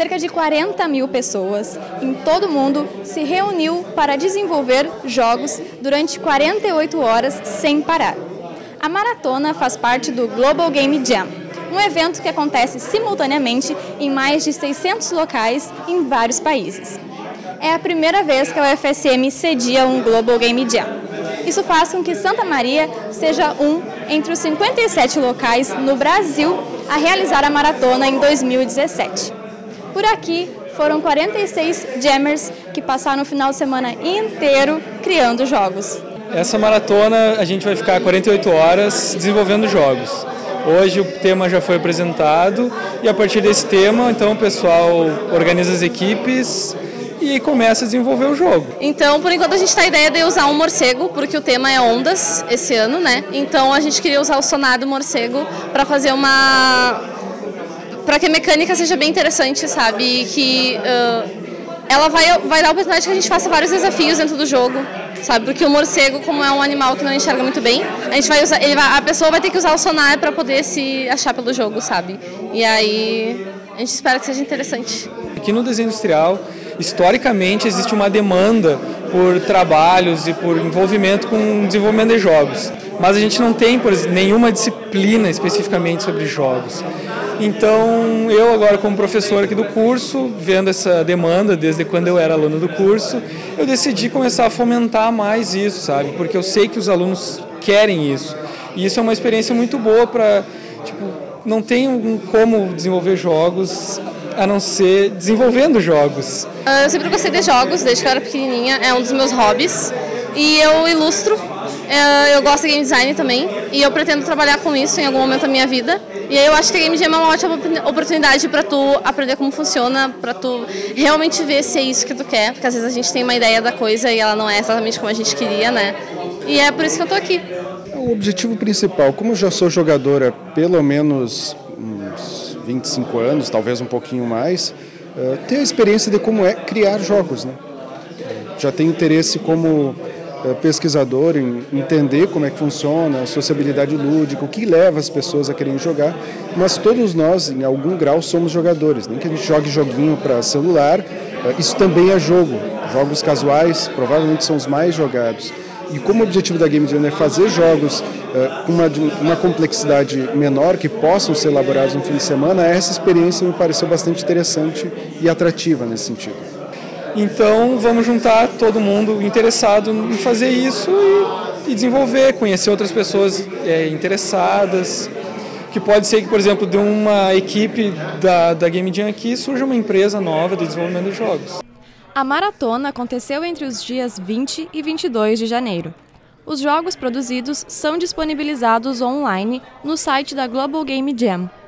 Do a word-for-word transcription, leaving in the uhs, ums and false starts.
cerca de quarenta mil pessoas em todo o mundo se reuniu para desenvolver jogos durante quarenta e oito horas sem parar. A maratona faz parte do Global Game Jam, um evento que acontece simultaneamente em mais de seiscentos locais em vários países. É a primeira vez que a U F S M cedia um Global Game Jam. Isso faz com que Santa Maria seja um entre os cinquenta e sete locais no Brasil a realizar a maratona em dois mil e dezessete. Por aqui foram quarenta e seis jammers que passaram o final de semana inteiro criando jogos. Essa maratona a gente vai ficar quarenta e oito horas desenvolvendo jogos. Hoje o tema já foi apresentado e a partir desse tema, então o pessoal organiza as equipes e começa a desenvolver o jogo. Então, por enquanto a gente está a ideia de usar um morcego, porque o tema é ondas esse ano, né? Então a gente queria usar o sonar do morcego para fazer uma... para que a mecânica seja bem interessante, sabe? E que uh, ela vai, vai dar a oportunidade que a gente faça vários desafios dentro do jogo, sabe? Porque o morcego, como é um animal que não enxerga muito bem, a gente vai usar, ele vai, a pessoa vai ter que usar o sonar para poder se achar pelo jogo, sabe? E aí a gente espera que seja interessante. Aqui no desenho industrial, historicamente, existe uma demanda por trabalhos e por envolvimento com o desenvolvimento de jogos. Mas a gente não tem, por exemplo, nenhuma disciplina especificamente sobre jogos. Então, eu agora como professor aqui do curso, vendo essa demanda desde quando eu era aluno do curso, eu decidi começar a fomentar mais isso, sabe? Porque eu sei que os alunos querem isso. E isso é uma experiência muito boa para, tipo, não tem como desenvolver jogos a não ser desenvolvendo jogos. Eu sempre gostei de jogos, desde que eu era pequenininha, é um dos meus hobbies. E eu ilustro, eu gosto de game design também, e eu pretendo trabalhar com isso em algum momento da minha vida. E aí eu acho que a Game Jam é uma ótima oportunidade para tu aprender como funciona, para tu realmente ver se é isso que tu quer, porque às vezes a gente tem uma ideia da coisa e ela não é exatamente como a gente queria, né? E é por isso que eu tô aqui. O objetivo principal, como eu já sou jogadora há pelo menos uns vinte e cinco anos, talvez um pouquinho mais, ter a experiência de como é criar jogos, né? Já tenho interesse como pesquisador em entender como é que funciona a sociabilidade lúdica, o que leva as pessoas a querem jogar, mas todos nós, em algum grau, somos jogadores. Nem que a gente jogue joguinho para celular, isso também é jogo. Jogos casuais provavelmente são os mais jogados. E como o objetivo da Game Jam é fazer jogos com uma, uma complexidade menor, que possam ser elaborados no fim de semana, essa experiência me pareceu bastante interessante e atrativa nesse sentido. Então vamos juntar todo mundo interessado em fazer isso e, e desenvolver, conhecer outras pessoas é, interessadas, que pode ser que, por exemplo, de uma equipe da, da Game Jam aqui surja uma empresa nova de desenvolvimento de jogos. A maratona aconteceu entre os dias vinte e vinte e dois de janeiro. Os jogos produzidos são disponibilizados online no site da Global Game Jam.